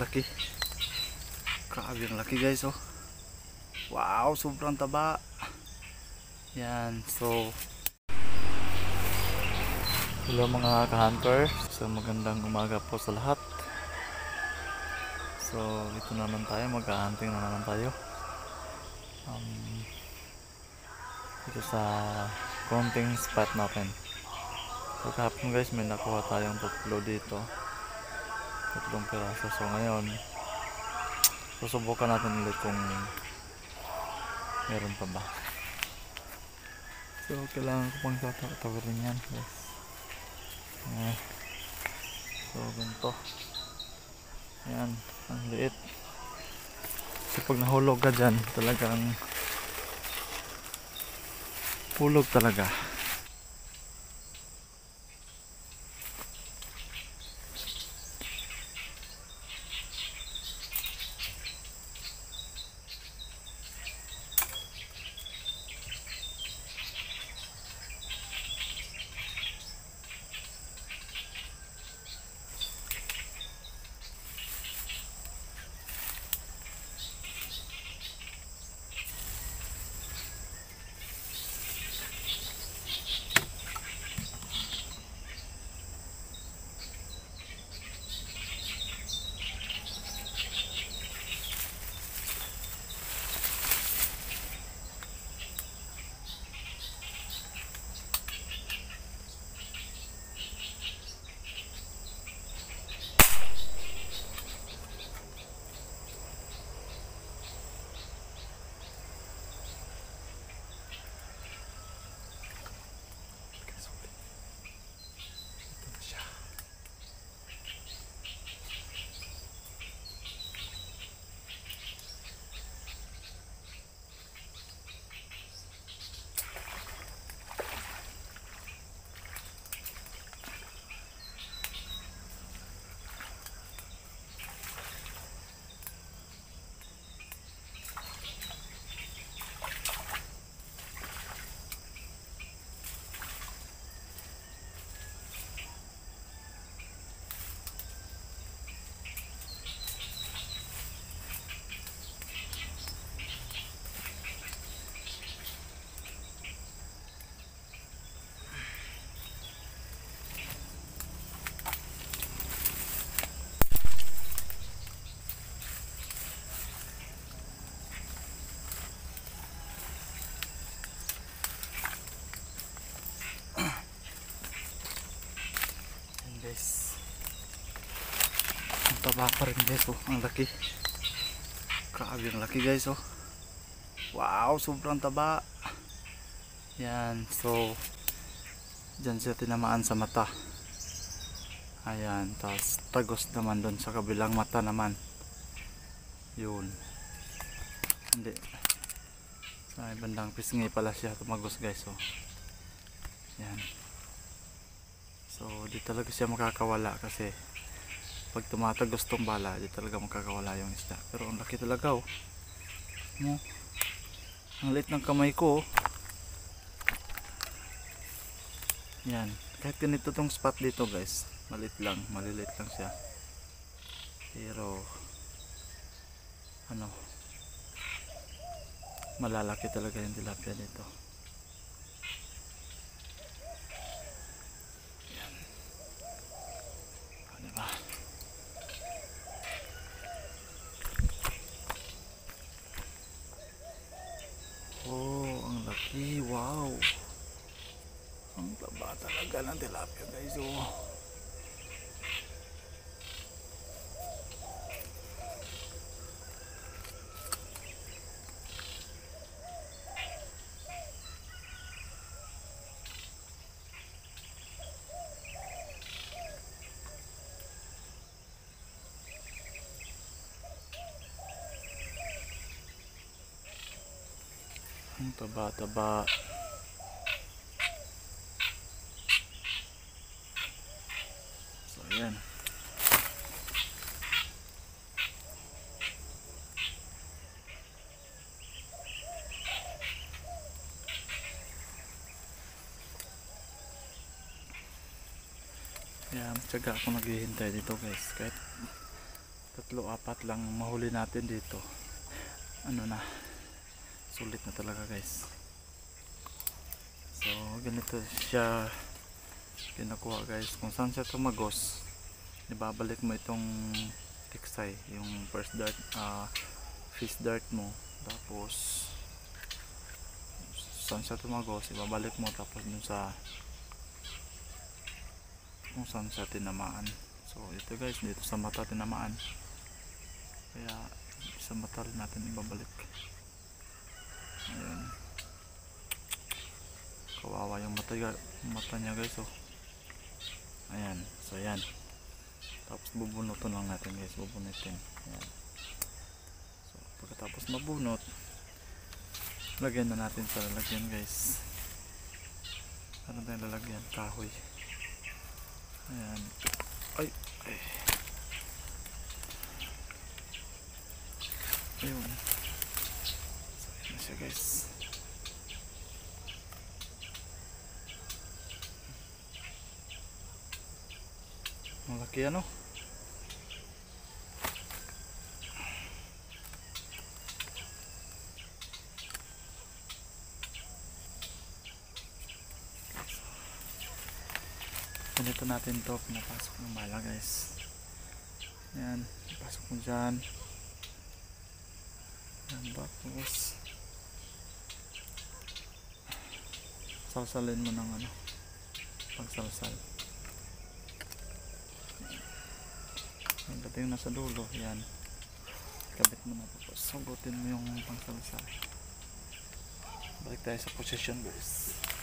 laki. Grabe ang laki guys oh. Wow, sobrang taba. Yan, so hello mga ka-hunter. So magandang umaga po sa lahat. So ito naman tayo, mag-hunting na naman tayo. Ito sa konting spot natin. So kahapon guys may nakuha tayong tatlo dito. Tatlong piraso. So ngayon susubukan natin ulit kung meron pa ba. So kailangan ko pang tatawarin yan guys. So ganito. Yan, ang liit. Kasi pag nahulog ka dyan, talagang hulog talaga. Guys, ang taba pa rin guys oh, ang laki. Grabe ang laki guys oh. Wow, sobrang taba. Yan, so dyan siya tinamaan sa mata. Ayan, tapos tagos naman doon sa kabilang mata naman. Yun, hindi, sa bandang pisngi pala siya tumagos guys oh. Yan. So di talaga siya makakawala kasi pag tumatagos tong bala di talaga makakawala yung isda. Pero ang laki talaga oh. Mo, ang liit ng kamay ko oh. Yan, kahit ganito tong spot dito guys, maliliit lang siya. Pero ano, malalaki talaga yung tilapia dito. Oh, ang laki, wow. Ang taba talaga ng tilapia guys oh. Ang taba-taba. So ayan. Kaya matyaga ako naghihintay dito guys, kahit tatlo apat lang mahuli natin dito, ano na, sulit na talaga guys. So ganito siya kinukuha guys. Kung saan siya tumagos, ibabalik mo itong tiksay, yung first dart, fish dart mo, tapos saan siya tumagos ibabalik mo, tapos dun sa kung saan siya tinamaan. So ito guys, dito sa mata tinamaan, kaya sa mata rin natin ibabalik. Ayun, kawawa yung mata niya guys. Oh, ayan. So ayan, tapos bubunutin lang natin guys, bubunutin. Ayan. So pagkatapos mabunot, lagyan na natin sa lalagyan guys. Ano tayong lalagyan? Kahoy. Ayan. Ay, ay. Ayun. So ayan na siya guys. Malaki ano? Ganito natin to, pinapasok ng bala guys. Ayan, pasok mo dyan. Ayan, tapos salsalin mo ng ano, pagsalsal. Ang dating nasa dulo, yan, kabit mo na, tapos sagutin mo yung pangsalsal. Balik tayo sa position guys.